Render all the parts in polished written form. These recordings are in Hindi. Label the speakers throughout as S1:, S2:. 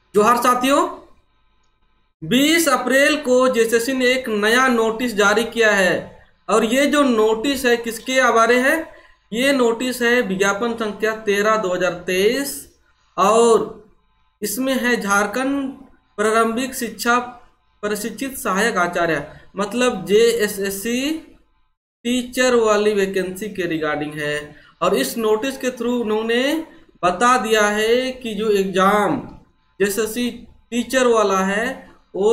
S1: जोहार साथियों, 20 अप्रैल को जेएसएससी ने एक नया नोटिस जारी किया है। और ये जो नोटिस है किसके बारे है? ये नोटिस है विज्ञापन संख्या 13/2023 और इसमें है झारखंड प्रारंभिक शिक्षा प्रशिक्षित सहायक आचार्य, मतलब जेएसएससी टीचर वाली वैकेंसी के रिगार्डिंग है। और इस नोटिस के थ्रू उन्होंने बता दिया है कि जो एग्जाम जेएसएससी टीचर वाला है वो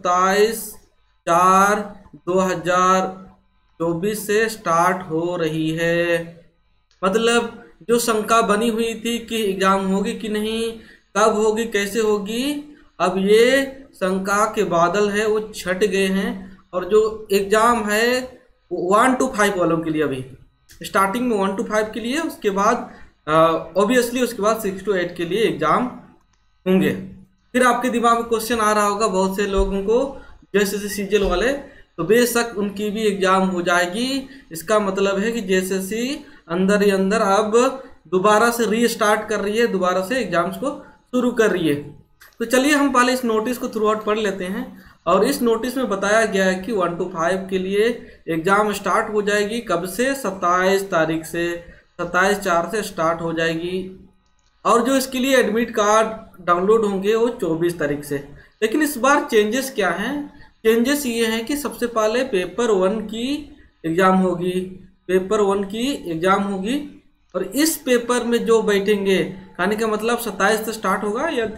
S1: 27/4/2024 से स्टार्ट हो रही है। मतलब जो शंका बनी हुई थी कि एग्जाम होगी कि नहीं, कब होगी, कैसे होगी, अब ये शंका के बादल है वो छट गए हैं। और जो एग्जाम है 1 to 5 वालों के लिए अभी स्टार्टिंग में 1 to 5 के लिए, उसके बाद ऑब्वियसली उसके बाद 6 to 8 के लिए एग्जाम होंगे। फिर आपके दिमाग में क्वेश्चन आ रहा होगा बहुत से लोगों को, जैसे सीजीएल वाले, तो बेशक उनकी भी एग्जाम हो जाएगी। इसका मतलब है कि जेएसएससी अंदर ही अंदर अब दोबारा से रीस्टार्ट कर रही है, दोबारा से एग्जाम्स को शुरू कर रही है। तो चलिए हम पहले इस नोटिस को थ्रू आउट पढ़ लेते हैं। और इस नोटिस में बताया गया है कि 1 to 5 के लिए एग्जाम स्टार्ट हो जाएगी। कब से? 27 तारीख से, 27/4 से स्टार्ट हो जाएगी। और जो इसके लिए एडमिट कार्ड डाउनलोड होंगे वो 24 तारीख से। लेकिन इस बार चेंजेस क्या हैं? चेंजेस ये हैं कि सबसे पहले पेपर 1 की एग्ज़ाम होगी, पेपर 1 की एग्ज़ाम होगी। और इस पेपर में जो बैठेंगे, कहने का मतलब 27 से स्टार्ट होगा या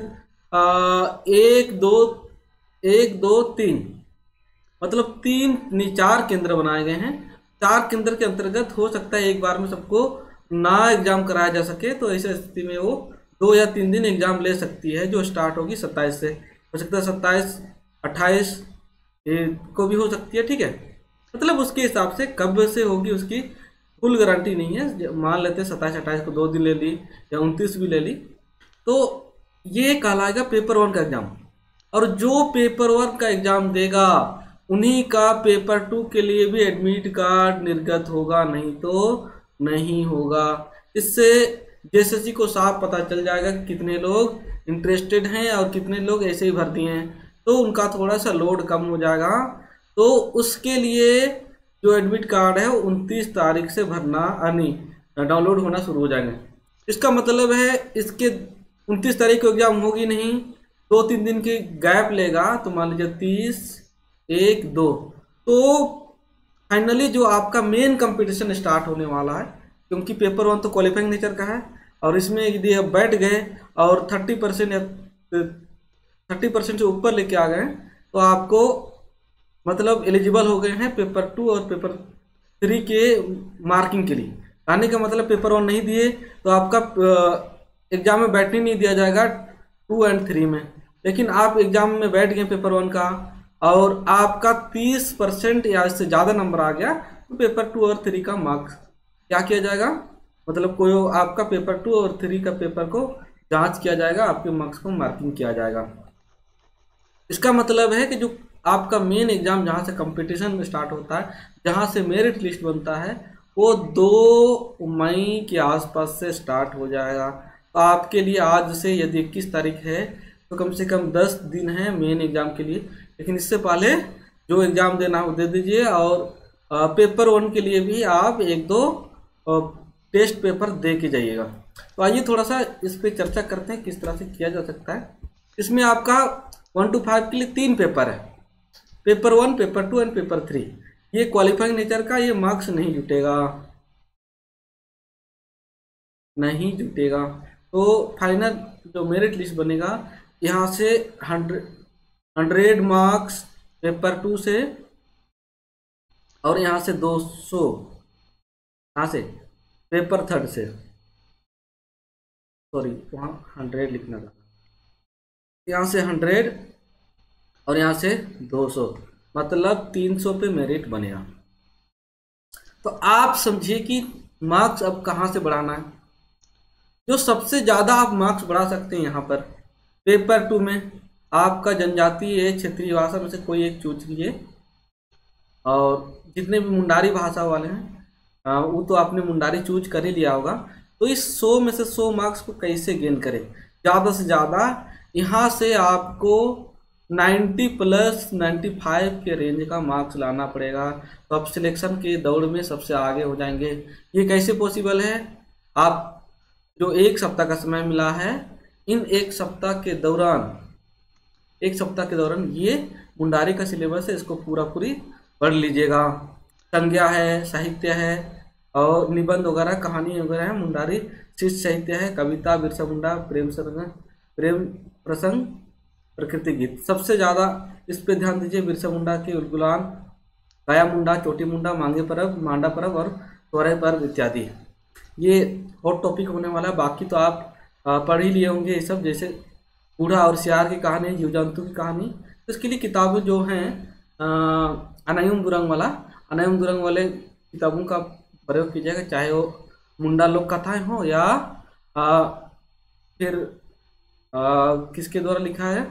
S1: 1 2 3, मतलब 4 केंद्र बनाए गए हैं। 4 केंद्र के अंतर्गत हो सकता है एक बार में सबको ना एग्जाम कराया जा सके, तो ऐसी स्थिति में वो 2 या 3 दिन एग्जाम ले सकती है, जो स्टार्ट होगी 27 से। हो सकता है 27, 28 को भी हो सकती है, ठीक है। मतलब उसके हिसाब से कब से होगी उसकी फुल गारंटी नहीं है। मान लेते हैं 27, 28 को 2 दिन ले ली या 29 भी ले ली, तो ये कहलाएगा पेपर 1 का एग्जाम। और जो पेपर 1 का एग्जाम देगा उन्हीं का पेपर 2 के लिए भी एडमिट कार्ड निर्गत होगा, नहीं तो नहीं होगा। इससे जेएसएससी को साफ पता चल जाएगा कि कितने लोग इंटरेस्टेड हैं और कितने लोग ऐसे ही भर दिए हैं, तो उनका थोड़ा सा लोड कम हो जाएगा। तो उसके लिए जो एडमिट कार्ड है 29 तारीख से भरना डाउनलोड होना शुरू हो जाएंगे। इसका मतलब है इसके 29 तारीख को एग्जाम होगी नहीं, 2-3 दिन की गैप लेगा, तो मान लीजिए 30, 1, 2, तो फाइनली जो आपका मेन कंपटीशन स्टार्ट होने वाला है। क्योंकि पेपर 1 तो क्वालिफाइंग नेचर का है, और इसमें यदि आप बैठ गए और 30% या 30% से ऊपर लेके आ गए तो आपको मतलब एलिजिबल हो गए हैं पेपर 2 और पेपर 3 के मार्किंग के लिए। आने का मतलब पेपर 1 नहीं दिए तो आपका एग्जाम में बैठने नहीं दिया जाएगा 2 और 3 में। लेकिन आप एग्जाम में बैठ गए पेपर 1 का और आपका 30% या इससे ज़्यादा नंबर आ गया, तो पेपर 2 और 3 का मार्क्स क्या किया जाएगा, मतलब कोई आपका पेपर 2 और 3 का पेपर को जांच किया जाएगा, आपके मार्क्स को मार्किंग किया जाएगा। इसका मतलब है कि जो आपका मेन एग्जाम जहाँ से कंपटीशन स्टार्ट होता है, जहाँ से मेरिट लिस्ट बनता है, वो 2 मई के आसपास से स्टार्ट हो जाएगा। तो आपके लिए आज से यदि 21 तारीख है तो कम से कम 10 दिन है मेन एग्जाम के लिए। लेकिन इससे पहले जो एग्ज़ाम देना हो दे दीजिए। और पेपर 1 के लिए भी आप 1-2 टेस्ट पेपर दे के जाइएगा। तो आइए थोड़ा सा इस पर चर्चा करते हैं किस तरह से किया जा सकता है। इसमें आपका 1 to 5 के लिए 3 पेपर है, पेपर 1, पेपर 2 एंड पेपर 3। ये क्वालिफाइंग नेचर का, ये मार्क्स नहीं जुटेगा, नहीं जुटेगा। तो फाइनल जो मेरिट लिस्ट बनेगा, यहाँ से 100 मार्क्स पेपर 2 से, और यहाँ से 200 यहाँ से पेपर 3 से, सॉरी वहाँ 100 लिखना था, यहाँ से 100 और यहाँ से 200, मतलब 300 पे मेरिट बनेगा। तो आप समझिए कि मार्क्स अब कहाँ से बढ़ाना है। जो सबसे ज़्यादा आप मार्क्स बढ़ा सकते हैं यहाँ पर पेपर 2 में, आपका जनजातीय क्षेत्रीय भाषा में से कोई एक चूज कीजिए। और जितने भी मुंडारी भाषा वाले हैं वो तो आपने मुंडारी चूज कर ही लिया होगा। तो इस 100 में से 100 मार्क्स को कैसे गेन करें ज़्यादा से ज़्यादा, यहाँ से आपको 90 प्लस 95 के रेंज का मार्क्स लाना पड़ेगा, तो आप सिलेक्शन के दौड़ में सबसे आगे हो जाएंगे। ये कैसे पॉसिबल है? आप जो एक सप्ताह का समय मिला है, इन एक सप्ताह के दौरान ये मुंडारी का सिलेबस है, इसको पूरी पढ़ लीजिएगा। संज्ञा है, साहित्य है और निबंध वगैरह, कहानी वगैरह है, मुंडारी शिष्ट साहित्य है, कविता, बिरसा मुंडा, प्रेम प्रसंग, प्रकृति गीत। सबसे ज़्यादा इस पे ध्यान दीजिए, बिरसा मुंडा के उलगुलान, काया मुंडा, चोटी मुंडा, मांगे परब, मांडा परब और तोरई पर्व इत्यादि। ये हॉट टॉपिक होने वाला है। बाकी तो आप पढ़ ही लिए होंगे ये सब, जैसे बूढ़ा और सियार की कहानी, जीव जंतु की कहानी। तो इसके लिए किताबें जो हैं अनायुम दुरंग वाले किताबों का प्रयोग कीजिएगा, चाहे वो मुंडा लोक कथाएं हो या फिर किसके द्वारा लिखा है,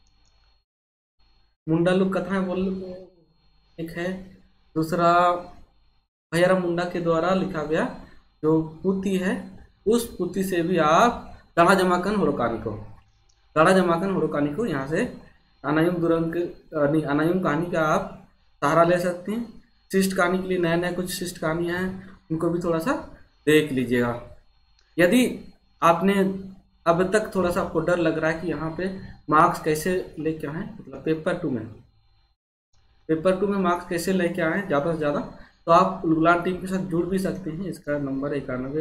S1: मुंडा लोक कथाएं बोल एक है, दूसरा भैयाराम मुंडा के द्वारा लिखा गया जो पुथी है, उस पुथी से भी आप दाड़ा जमाकन होड़ोकानी को यहाँ से अनायुम कहानी का आप सहारा ले सकते हैं। शिष्ट कहानी के लिए नया कुछ शिष्ट कहानियाँ हैं, उनको भी थोड़ा सा देख लीजिएगा। यदि आपने अब तक थोड़ा सा आपको डर लग रहा है कि यहाँ पे मार्क्स कैसे लेके आए, मतलब पेपर टू में मार्क्स कैसे लेके आए ज़्यादा से ज़्यादा, तो आप उलगुलान टीम के साथ जुड़ भी सकते हैं। इसका नंबर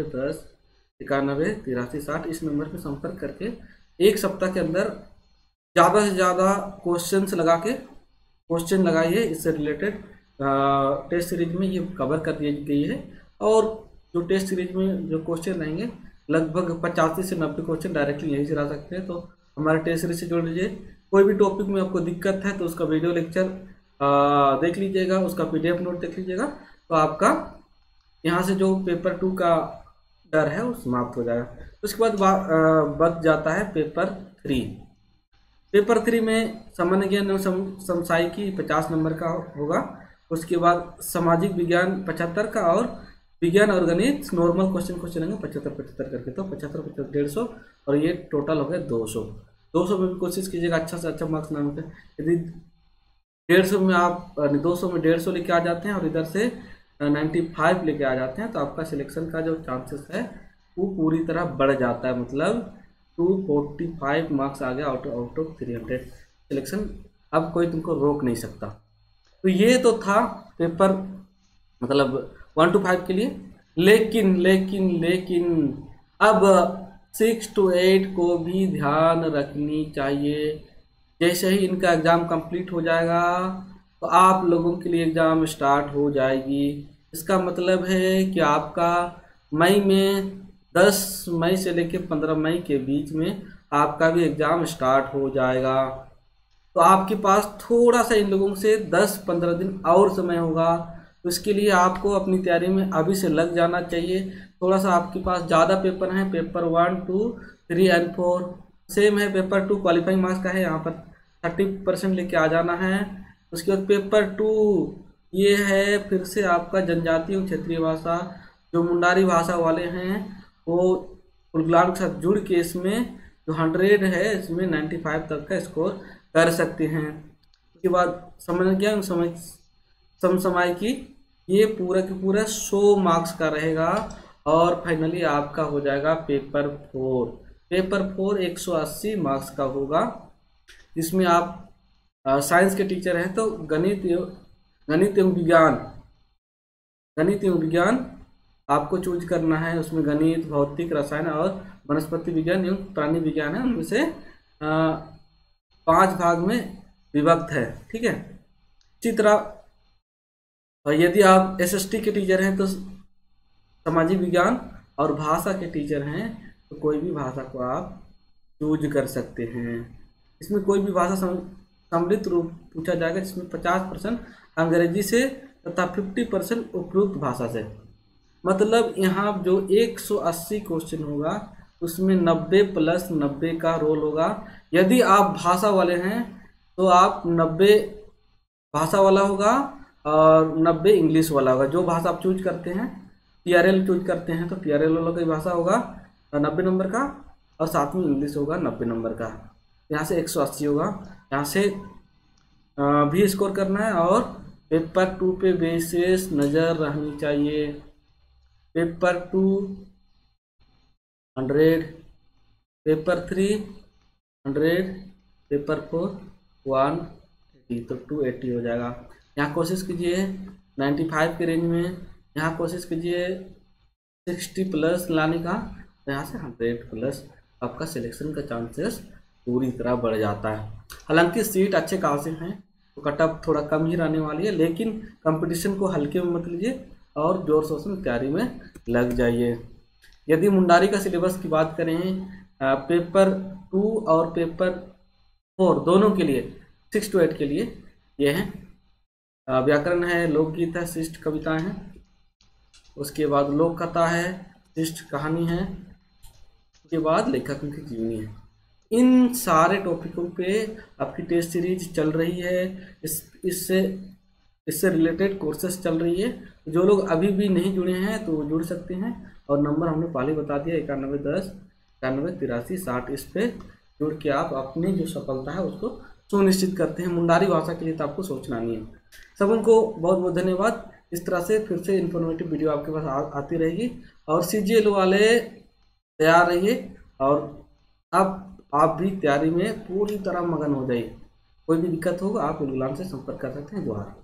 S1: 9110918360, इस नंबर पर संपर्क करके एक सप्ताह के अंदर ज़्यादा से ज़्यादा क्वेश्चन लगाइए। इससे रिलेटेड टेस्ट सीरीज में ये कवर कर दी गई है, और जो टेस्ट सीरीज में जो क्वेश्चन रहेंगे लगभग 85 से 90 क्वेश्चन डायरेक्टली यहीं से ला सकते हैं। तो हमारे टेस्ट सीरीज से जोड़ लीजिए। कोई भी टॉपिक में आपको दिक्कत है तो उसका वीडियो लेक्चर देख लीजिएगा, उसका PDF नोट देख लीजिएगा, तो आपका यहाँ से जो पेपर 2 का डर है वो समाप्त हो जाएगा। उसके बाद बच जाता है पेपर 3 में सामान्य ज्ञान एवं समसामयिकी 50 नंबर का होगा। उसके बाद सामाजिक विज्ञान 75 का, और विज्ञान और गणित नॉर्मल क्वेश्चन होंगे 75 करके, तो 75 150, और ये टोटल हो गया 200 में भी कोशिश कीजिएगा अच्छा से अच्छा मार्क्स ना मिले। यदि 200 में 150 लेके आ जाते हैं और इधर से 95 लेके आ जाते हैं, तो आपका सिलेक्शन का जो चांसेस है वो पूरी तरह बढ़ जाता है। मतलब 245 मार्क्स आ गया आउट ऑफ 300 सिलेक्शन, अब कोई तुमको रोक नहीं सकता। तो ये तो था पेपर मतलब 1 to 5 के लिए। लेकिन अब 6 to 8 को भी ध्यान रखनी चाहिए। जैसे ही इनका एग्ज़ाम कंप्लीट हो जाएगा तो आप लोगों के लिए एग्ज़ाम स्टार्ट हो जाएगी। इसका मतलब है कि आपका मई में 10 मई से लेकर 15 मई के बीच में आपका भी एग्ज़ाम स्टार्ट हो जाएगा। तो आपके पास थोड़ा सा इन लोगों से 10-15 दिन और समय होगा। तो इसके लिए आपको अपनी तैयारी में अभी से लग जाना चाहिए। थोड़ा सा आपके पास ज़्यादा पेपर हैं, पेपर 1, 2, 3 और 4 सेम है। पेपर 2 क्वालिफाइंग मार्क्स का है, यहाँ पर 30% लेके आ जाना है। उसके बाद पेपर 2 ये है फिर से आपका जनजातीय और क्षेत्रीय भाषा, जो मुंडारी भाषा वाले हैं वो उलगुलान के साथ जुड़ के इसमें जो 100 है इसमें 95 तक का स्कोर कर सकते हैं। उसके बाद सामान्य ज्ञान समसामयिकी ये पूरा के पूरा 100 मार्क्स का रहेगा। और फाइनली आपका हो जाएगा पेपर 4 180 मार्क्स का होगा। इसमें आप साइंस के टीचर हैं तो गणित एवं विज्ञान आपको चूज करना है। उसमें गणित, भौतिक, रसायन और वनस्पति विज्ञान एवं प्राणी विज्ञान है, उनमें से 5 भाग में विभक्त है। ठीक है। इसी तरह यदि आप SST के टीचर हैं तो सामाजिक विज्ञान और भाषा के टीचर हैं तो कोई भी भाषा को आप चूज कर सकते हैं। इसमें कोई भी भाषा सम्मिलित रूप पूछा जाएगा, जिसमें 50% अंग्रेजी से तथा 50% उपयुक्त भाषा से। मतलब यहाँ जो 180 क्वेश्चन होगा उसमें 90 प्लस 90 का रोल होगा। यदि आप भाषा वाले हैं तो आप 90 भाषा वाला होगा और 90 इंग्लिश वाला होगा। जो भाषा आप चूज करते हैं, TRL चूज करते हैं तो TRL वाला की भाषा होगा 90 नंबर का, और साथ में इंग्लिश होगा 90 नंबर का। यहाँ से 180 होगा। यहाँ से भी स्कोर करना है और पेपर 2 पे विशेष नज़र रहनी चाहिए। पेपर 2 100, पेपर 3 100, पेपर 4 180, तो 280 हो जाएगा। यहाँ कोशिश कीजिए 95 के रेंज में, यहाँ कोशिश कीजिए 60 प्लस लाने का, तो यहाँ से 100 प्लस आपका सिलेक्शन का चांसेस पूरी तरह बढ़ जाता है। हालांकि सीट अच्छे खासे हैं तो कट ऑफ थोड़ा कम ही रहने वाली है, लेकिन कंपटीशन को हल्के में मत लीजिए और जोर शोर से तैयारी में लग जाइए। यदि मुंडारी का सिलेबस की बात करें, पेपर 2 और पेपर 4 दोनों के लिए 6 to 8 के लिए ये हैं। व्याकरण है, लोकगीत है, शिष्ट कविताएं हैं, उसके बाद लोक कथा है, शिष्ट कहानी है, उसके बाद लेखक की जीवनी है। इन सारे टॉपिकों पे आपकी टेस्ट सीरीज चल रही है। इससे रिलेटेड कोर्सेस चल रही है। जो लोग अभी भी नहीं जुड़े हैं तो वो जुड़ सकते हैं, और नंबर हमने पहले बता दिया 9110 91 83 60। इस पे जुड़ के आप अपनी जो सफलता है उसको सुनिश्चित करते हैं। मुंडारी भाषा के लिए तो आपको सोचना नहीं है। सब उनको बहुत बहुत धन्यवाद। इस तरह से फिर से इन्फॉर्मेटिव वीडियो आपके पास आती रहेगी, और CGL वाले तैयार रहिए, और आप भी तैयारी में पूरी तरह मगन हो जाइए। कोई भी दिक्कत होगा आप गुलाम से संपर्क कर सकते हैं। जोहार।